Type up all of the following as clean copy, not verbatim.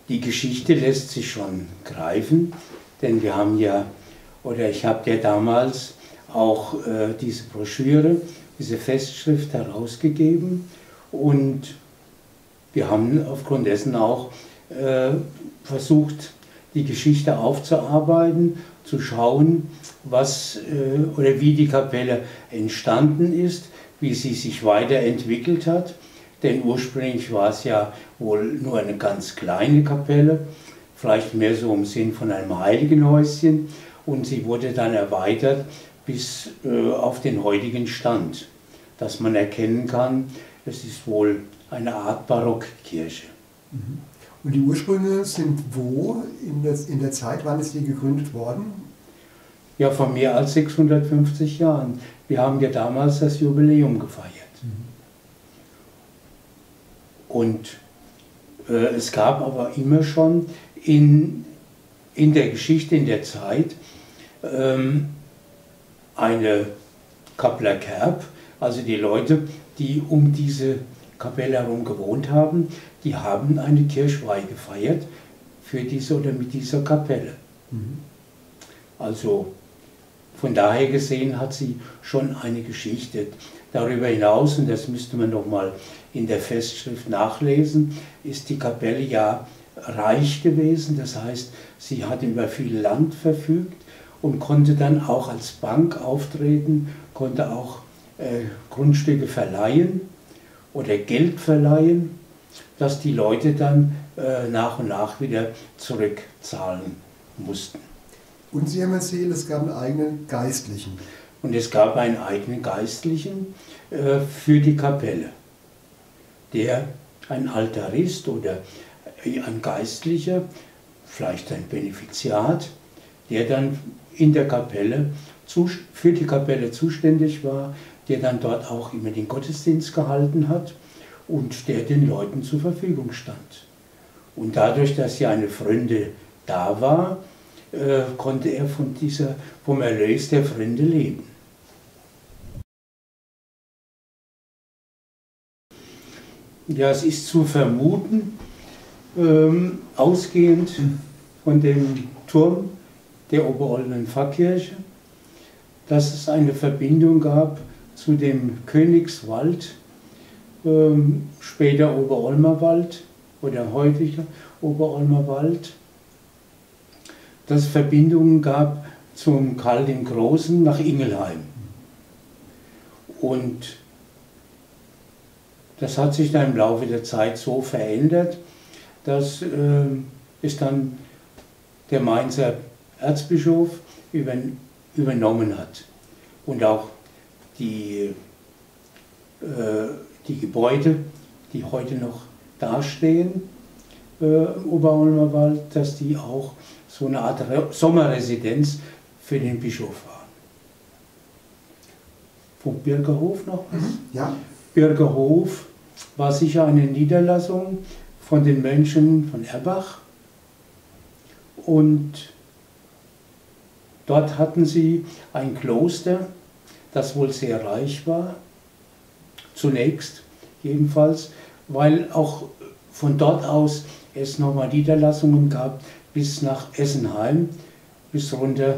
Die Geschichte lässt sich schon greifen, denn wir haben ja, oder ich habe ja damals auch diese Broschüre, diese Festschrift herausgegeben und wir haben aufgrund dessen auch versucht, die Geschichte aufzuarbeiten, zu schauen, was oder wie die Kapelle entstanden ist, wie sie sich weiterentwickelt hat. Denn ursprünglich war es ja wohl nur eine ganz kleine Kapelle, vielleicht mehr so im Sinn von einem Heiligenhäuschen, und sie wurde dann erweitert bis auf den heutigen Stand, dass man erkennen kann, es ist wohl eine Art Barockkirche. Und die Ursprünge sind wo in der Zeit? Wann ist die gegründet worden? Ja, vor mehr als 650 Jahren. Wir haben ja damals das Jubiläum gefeiert. Und es gab aber immer schon in der Geschichte, in der Zeit, eine Kappeler Kerb, also die Leute, die um diese Kapelle herum gewohnt haben, die haben eine Kirchweih gefeiert für diese oder mit dieser Kapelle. Also von daher gesehen hat sie schon eine Geschichte. Darüber hinaus, und das müsste man noch mal in der Festschrift nachlesen, ist die Kapelle ja reich gewesen. Das heißt, sie hat über viel Land verfügt und konnte dann auch als Bank auftreten, konnte auch Grundstücke verleihen oder Geld verleihen, dass die Leute dann nach und nach wieder zurückzahlen mussten. Und Sie haben erzählt, es gab einen eigenen Geistlichen. Und es gab einen eigenen Geistlichen für die Kapelle, der ein Altarist oder ein Geistlicher, vielleicht ein Benefiziat, der dann in der Kapelle für die Kapelle zuständig war, der dann dort auch immer den Gottesdienst gehalten hat und der den Leuten zur Verfügung stand. Und dadurch, dass ja eine Pfründe da war, konnte er vom Erlös der Pfründe leben. Ja, es ist zu vermuten, ausgehend von dem Turm der Oberolmer Pfarrkirche, dass es eine Verbindung gab zu dem Königswald, später Oberolmer Wald oder heutiger Oberolmer Wald, dass es Verbindungen gab zum Karl dem Großen nach Ingelheim. Und das hat sich dann im Laufe der Zeit so verändert, dass es dann der Mainzer Erzbischof übernommen hat. Und auch die Gebäude, die heute noch dastehen, im Oberolmer Wald, dass die auch so eine Art Sommerresidenz für den Bischof waren. Vom Bürgerhof noch was? Ja. Bürgerhof war sicher eine Niederlassung von den Mönchen von Erbach und dort hatten sie ein Kloster, das wohl sehr reich war, zunächst jedenfalls, weil auch von dort aus es nochmal Niederlassungen gab bis nach Essenheim, bis runter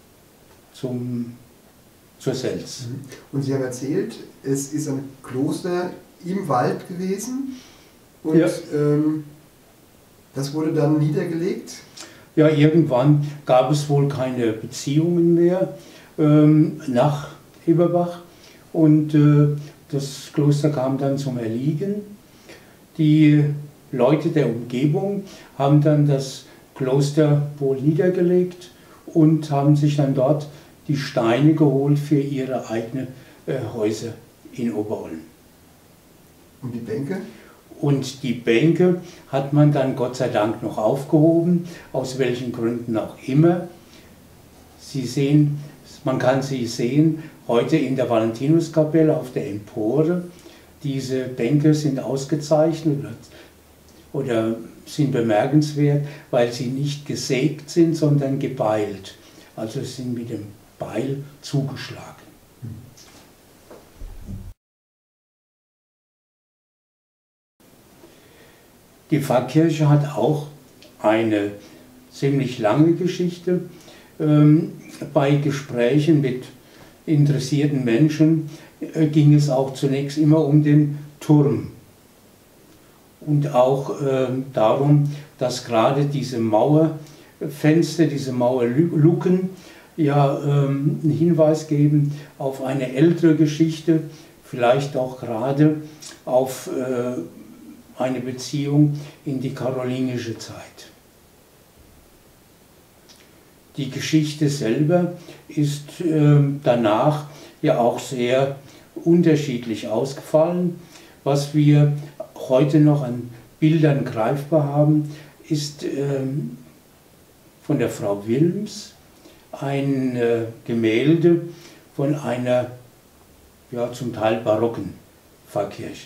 zur Selz. Und Sie haben erzählt, es ist ein Kloster im Wald gewesen und ja. Das wurde dann niedergelegt? Ja, irgendwann gab es wohl keine Beziehungen mehr nach Eberbach und das Kloster kam dann zum Erliegen. Die Leute der Umgebung haben dann das Kloster wohl niedergelegt und haben sich dann dort die Steine geholt für ihre eigenen Häuser in Oberolm. Und die Bänke? Und die Bänke hat man dann Gott sei Dank noch aufgehoben, aus welchen Gründen auch immer. Sie sehen, man kann sie sehen, heute in der Valentinuskapelle auf der Empore. Diese Bänke sind ausgezeichnet oder sind bemerkenswert, weil sie nicht gesägt sind, sondern gebeilt. Also sind mit dem Beil zugeschlagen. Die Pfarrkirche hat auch eine ziemlich lange Geschichte. Bei Gesprächen mit interessierten Menschen ging es auch zunächst immer um den Turm und auch darum, dass gerade diese Mauerfenster, diese Mauerluken ja einen Hinweis geben auf eine ältere Geschichte, vielleicht auch gerade auf eine Beziehung in die karolingische Zeit. Die Geschichte selber ist danach ja auch sehr unterschiedlich ausgefallen. Was wir heute noch an Bildern greifbar haben, ist von der Frau Wilms ein Gemälde von einer ja, zum Teil barocken Pfarrkirche.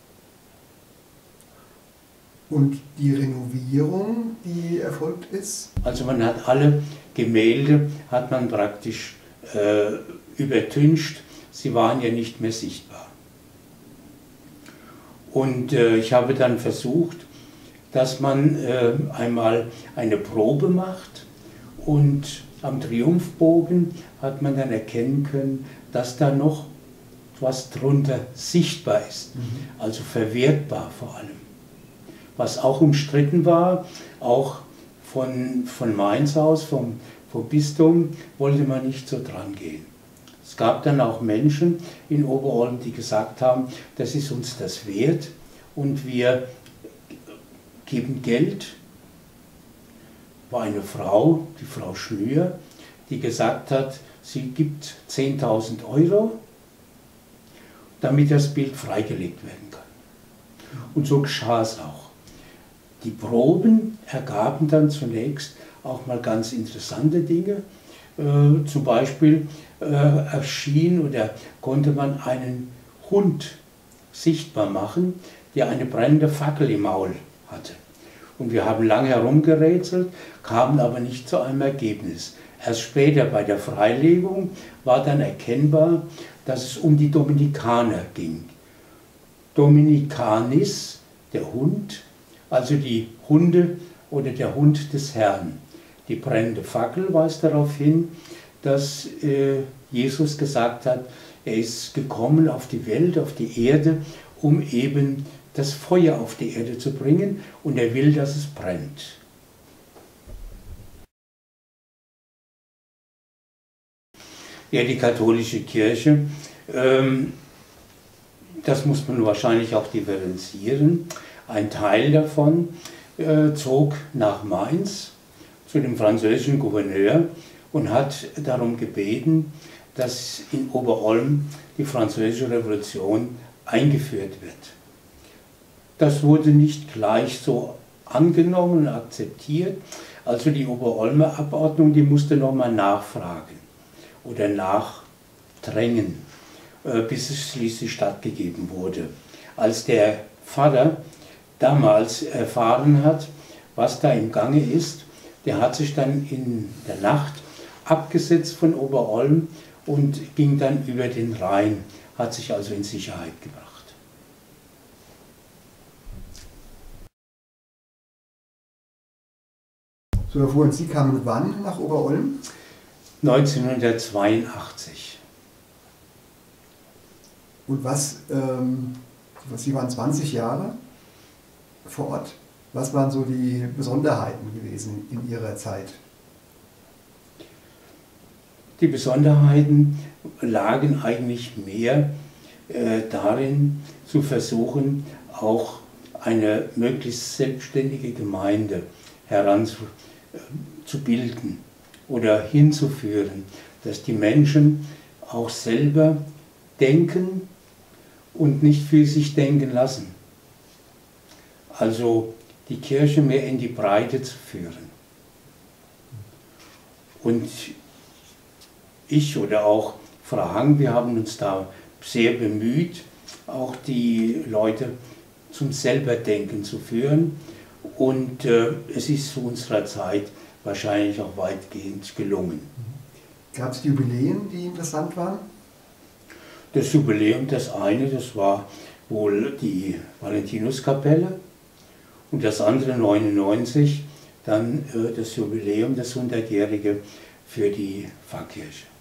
Und die Renovierung, die erfolgt ist? Also man hat alle Gemälde, hat man praktisch übertüncht, sie waren ja nicht mehr sichtbar. Und ich habe dann versucht, dass man einmal eine Probe macht und am Triumphbogen hat man dann erkennen können, dass da noch was drunter sichtbar ist, also verwertbar vor allem. Was auch umstritten war, auch von Mainz aus, vom Bistum, wollte man nicht so dran gehen. Es gab dann auch Menschen in Oberolm, die gesagt haben, das ist uns das wert und wir geben Geld. War eine Frau, die Frau Schnür, die gesagt hat, sie gibt 10.000 €, damit das Bild freigelegt werden kann. Und so geschah es auch. Die Proben ergaben dann zunächst auch mal ganz interessante Dinge. Zum Beispiel erschien oder konnte man einen Hund sichtbar machen, der eine brennende Fackel im Maul hatte. Und wir haben lange herumgerätselt, kamen aber nicht zu einem Ergebnis. Erst später bei der Freilegung war dann erkennbar, dass es um die Dominikaner ging. Dominicanis, der Hund, also die Hunde oder der Hund des Herrn. Die brennende Fackel weist darauf hin, dass Jesus gesagt hat, er ist gekommen auf die Welt, auf die Erde, um eben das Feuer auf die Erde zu bringen und er will, dass es brennt. Ja, die katholische Kirche, das muss man wahrscheinlich auch differenzieren. Ein Teil davon zog nach Mainz zu dem französischen Gouverneur und hat darum gebeten, dass in Oberolm die Französische Revolution eingeführt wird. Das wurde nicht gleich so angenommen und akzeptiert. Also die Oberolmer Abordnung, die musste nochmal nachfragen oder nachdrängen, bis es schließlich stattgegeben wurde. Als der Pfarrer damals erfahren hat, was da im Gange ist, der hat sich dann in der Nacht abgesetzt von Oberolm und ging dann über den Rhein, hat sich also in Sicherheit gebracht. So, Herr Fuhrens, Sie kamen wann nach Oberolm? 1982. Und Sie waren 20 Jahre vor Ort. Was waren so die Besonderheiten gewesen in Ihrer Zeit? Die Besonderheiten lagen eigentlich mehr darin, zu versuchen, auch eine möglichst selbstständige Gemeinde heranzubilden oder hinzuführen, dass die Menschen auch selber denken und nicht für sich denken lassen. Also die Kirche mehr in die Breite zu führen. Und ich oder auch Frau Hang, wir haben uns da sehr bemüht, auch die Leute zum Selberdenken zu führen. Und es ist zu unserer Zeit wahrscheinlich auch weitgehend gelungen. Gab es Jubiläen, die interessant waren? Das Jubiläum, das eine, das war wohl die Valentinuskapelle und das andere 99, dann das Jubiläum, das 100-jährige für die Pfarrkirche.